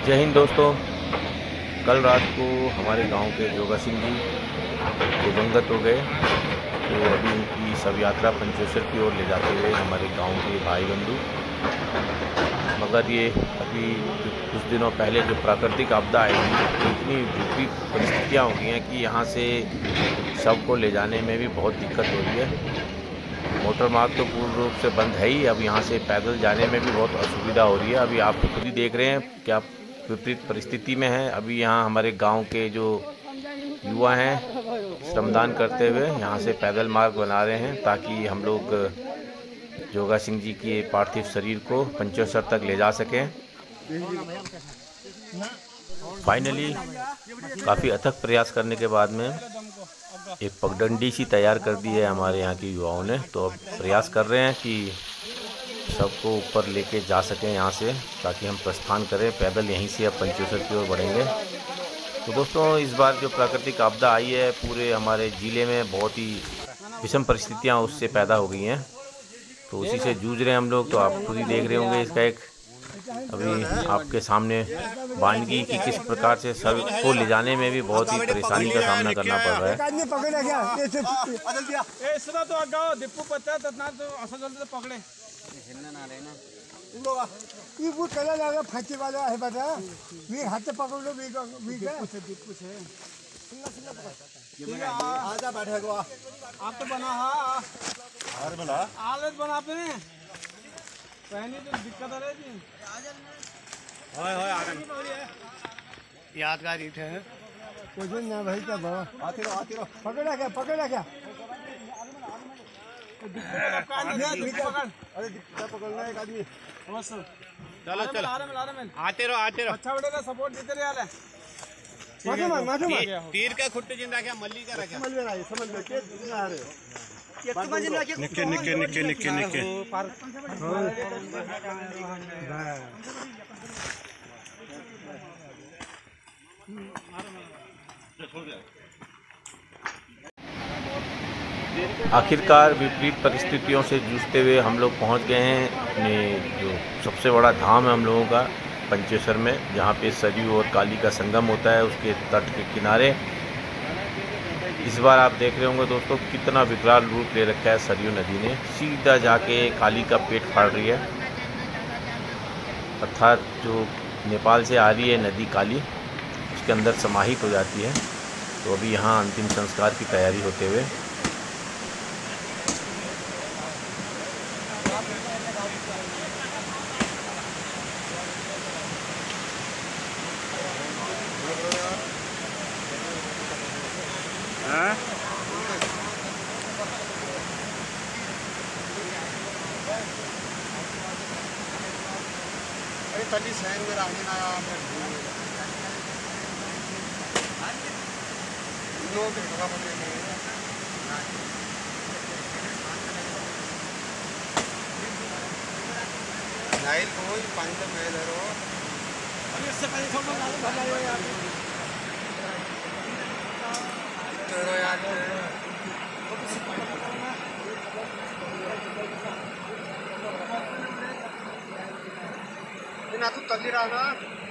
जय हिंद दोस्तों। कल रात को हमारे गांव के जोगा सिंह जी दिवंगत हो गए, तो अभी उनकी शव यात्रा पंचेश्वर की ओर ले जाते हुए हमारे गांव के भाई बंधु, मगर ये अभी कुछ दिनों पहले जो प्राकृतिक आपदा आई तो इतनी विपरीत परिस्थितियाँ हो गई हैं कि यहाँ से शव को ले जाने में भी बहुत दिक्कत हो रही है। मोटर मार्ग तो पूर्ण रूप से बंद है ही, अब यहाँ से पैदल जाने में भी बहुत असुविधा हो रही है। अभी आप खुद ही देख रहे हैं क्या विपरीत परिस्थिति में है। अभी यहाँ हमारे गांव के जो युवा हैं श्रमदान करते हुए यहाँ से पैदल मार्ग बना रहे हैं ताकि हम लोग जोगा सिंह जी के पार्थिव शरीर को पंचेश्वर तक ले जा सकें। फाइनली काफ़ी अथक प्रयास करने के बाद में एक पगडंडी सी तैयार कर दी है हमारे यहाँ के युवाओं ने, तो अब प्रयास कर रहे हैं कि सबको ऊपर लेके जा सकें यहाँ से, ताकि हम प्रस्थान करें पैदल यहीं से अब पंचेश्वर की ओर बढ़ेंगे। तो दोस्तों, इस बार जो प्राकृतिक आपदा आई है पूरे हमारे ज़िले में बहुत ही विषम परिस्थितियाँ उससे पैदा हो गई हैं, तो उसी से जूझ रहे हैं हम लोग। तो आप खुद ही देख रहे होंगे इसका एक अभी आपके सामने वानगी की किस प्रकार से सब को ले जाने में भी बहुत ही परेशानी का सामना करना पड़ रहा है। यादगार ईट है कुछ ना भाई का बाबा आते रहो पकड़ा क्या अरे पकड़ना एक आदमी। चलो आते रहो अच्छा बेटा सपोर्ट देते रहे। तीर का खुट्टे जिंदा क्या मल्ली का रखा समझ में आ रहे निके आखिरकार विपरीत परिस्थितियों से जूझते हुए हम लोग पहुंच गए हैं अपने जो सबसे बड़ा धाम है हम लोगों का पंचेश्वर में, जहां पे सरयू और काली का संगम होता है, उसके तट के किनारे। इस बार आप देख रहे होंगे दोस्तों कितना विकराल रूप ले रखा है सरयू नदी ने, सीधा जाके काली का पेट फाड़ रही है, अर्थात जो नेपाल से आ रही है नदी काली उसके अंदर समाहित हो जाती है। तो अभी यहाँ अंतिम संस्कार की तैयारी होते हुए तली सहन में रहने ना नाइल कोई पंच में धरो अरे इससे पहले थोड़ा लाल भला है यार तेरा यार ना तू तली रहा ना